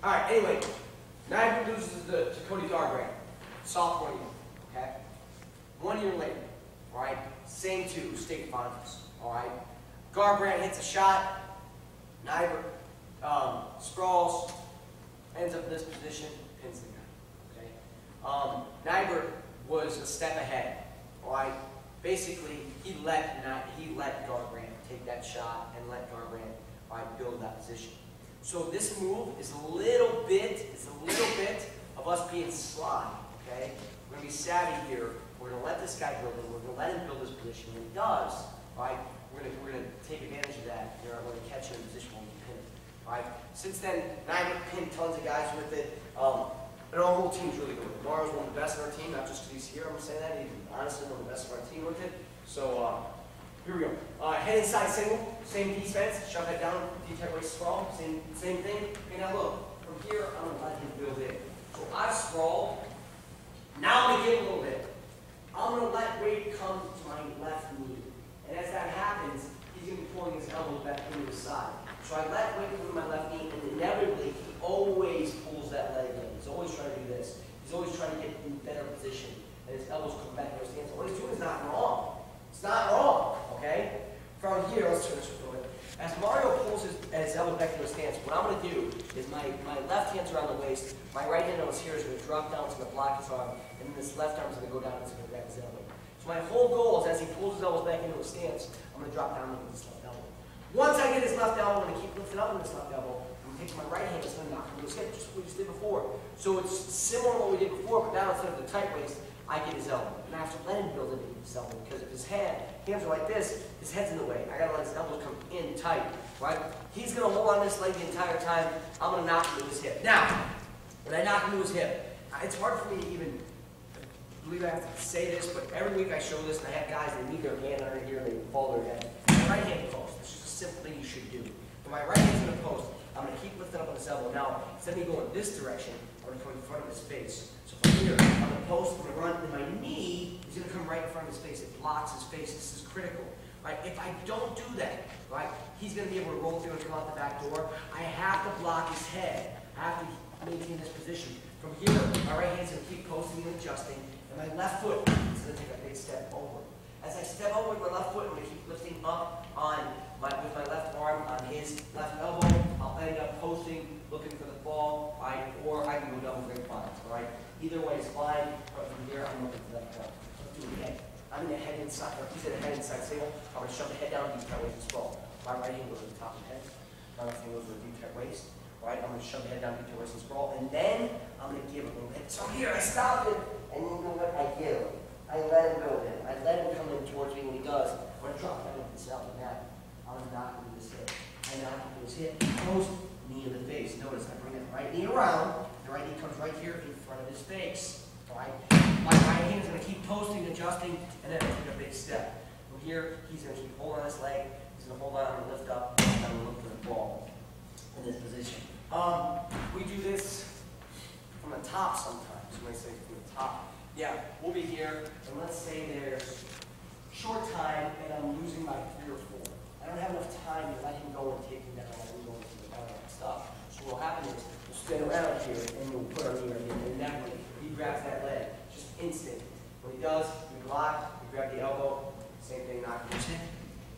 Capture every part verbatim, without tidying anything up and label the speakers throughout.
Speaker 1: All right, anyway, Niagara loses to, to Cody Garbrandt, sophomore year, okay? One year later, all right, same two state finals, all right? Garbrandt hits a shot, Niagara um, sprawls, ends up in this position, pins the guy, okay? Um, Niagara was a step ahead, all right? Basically, he let, he let Garbrandt take that shot and let Garbrandt all right, build that position. So this move is a little bit, it's a little bit of us being sly, okay? We're going to be savvy here. We're going to let this guy build it. We're going to let him build this position. When he does, right, we're going to, we're going to take advantage of that. We're going to catch him in position when we pin it, right? Since then, Niagara pinned tons of guys with it. Um, and our whole team's really good. Mario's one of the best on our team, not just because he's here, I'm going to say that. He's honestly one of the best on our team with it. So, uh, here we go. Uh, head inside single, same defense, shove that down, deep tight waist sprawl, same, same thing. Okay, now look, from here, I'm going to let him build in. So I sprawl. Now I'm going to give him a little bit. I'm going to let weight come to my left knee. And as that happens, he's going to be pulling his elbow back into his side. So I let weight come to my left knee, and inevitably, he always pulls that leg in. He's always trying to do this. He's always trying to get in better position. And his elbows come back into his hands. What he's doing is not wrong. It's not wrong, okay? From here, let's turn this a little bit. As Mario pulls his, his elbow back into his stance, what I'm going to do is my, my left hand's around the waist, my right hand on his here is going to drop down, it's going to block his arm, and then this left arm is going to go down and it's going to grab his elbow. So my whole goal is as he pulls his elbows back into his stance, I'm going to drop down with this left elbow. Once I get his left elbow, I'm going to keep lifting up with this left elbow. I'm going to take my right hand, it's going to knock him to his hip, just what we just did before. So it's similar to what we did before, but now instead of the tight waist, I get his elbow. And I have to let him build it in his elbow, because if his hand, hands are like this, his head's in the way. I gotta let his elbows come in tight, right? He's gonna hold on this leg the entire time. I'm gonna knock him to his hip. Now, when I knock him to his hip, it's hard for me to even believe I have to say this, but every week I show this, and I have guys, they leave their hand under here, and they fall their head. My right hand post. This is a simple thing you should do. When my right hand's in the post, I'm gonna keep lifting up on his elbow. Now, instead of me going this direction, I'm gonna come in front of his face. So from here, on the post, I'm gonna run, and my knee is gonna come right in front of his face. It blocks his face. This is critical, right? If I don't do that, right, he's gonna be able to roll through and come out the back door. I have to block his head. I have to maintain this position. From here, my right hand's gonna keep posting and adjusting, and my left foot is gonna take a big step over. As I step over with my left foot, I'm gonna keep lifting up on my, with my left arm on his left elbow. I'll end up posting, looking for the ball, right? Or I can go double great finds, all right? Either way is fine, but from here, I'm looking for that ball. Let's do it again. I'm in the head inside, or he's in the head inside single. I'm going to shove the head down, deep tight waist and sprawl. My right hand goes to the top of the head. My left hand goes to the deep tight waist. All right, I'm going to shove the head down, deep tight waist and sprawl. And then I'm going to give a little bit. So here, I stop it, and you know what? I give him. I let him go in. I let him come in towards me when he does. I'm going to drop that with this elbow now. I'm going to knock him to his hip. I knock him to his hip, post, knee in the face. Notice I bring that right knee around. The right knee comes right here in front of his face. All right? My right hand is going to keep posting, adjusting, and then take a big step. From here, he's going to keep holding on his leg. He's going to hold on and lift up, and I'm going to look for the ball in this position. Um, we do this from the top sometimes. You might say from the top. Yeah, we'll be here, and let's say there's short time, and I'm losing my three or four. I don't have enough time to let him go and take him down and go into the down and stuff. So what will happen is we'll spin around here, and we'll put our knee right here, and that way he grabs that leg, just instant. When he does, we block, we grab the elbow, same thing, knock him in.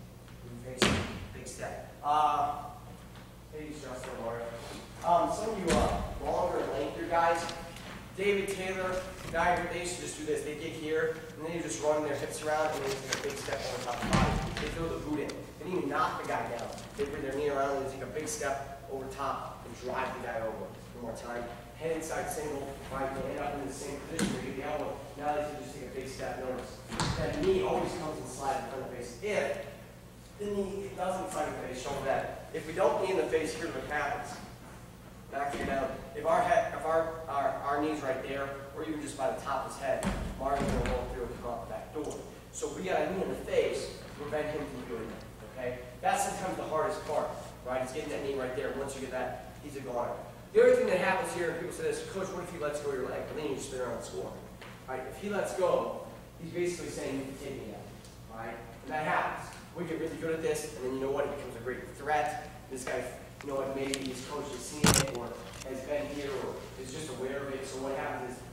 Speaker 1: We face big step. Uh, maybe Justin or um, some of you uh, longer and lengthier guys, David Taylor, guy, they used to just do this. They get here, and then you just run their hips around, and then you take a big step over top of the body. They throw the boot in. They didn't even knock the guy down. They bring their knee around, and they take a big step over top and drive the guy over. One more time. Head inside single, right? They end up in the same position where you get the elbow. Now they can just take a big step. Notice that knee always comes and slides in front of the face. If the knee doesn't slide in the face, show that. If we don't knee in the face, here's what happens. Knock you down. If our head, if our, our our knee's right there, or even just by the top of his head, Mario's gonna roll through and come out the back door. So if we got a knee in the face to prevent him from doing that. Okay? That's sometimes the hardest part, right? It's getting that knee right there. Once you get that, he's a goner. The other thing that happens here, people say this, Coach, what if he lets go of your leg? And then you just spin around and score. Right? If he lets go, he's basically saying you can take me out. Right? And that happens. We get really good at this, and then you know what? It becomes a great threat. This guy, you know what, maybe his coach has seen it or has been here or is just aware of it. So what happens is